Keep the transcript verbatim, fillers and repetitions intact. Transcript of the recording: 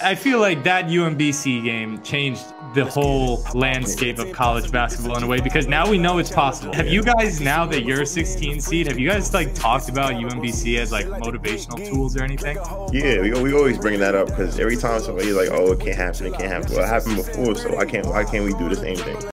I feel like that U M B C game changed the whole landscape of college basketball in a way, because now we know it's possible. Have you guys, now that you're a sixteen seed, have you guys like talked about U M B C as like motivational tools or anything? Yeah, we, we always bring that up because every time somebody's like, oh, it can't happen, it can't happen. Well, it happened before, so why can't, why can't we do the same thing?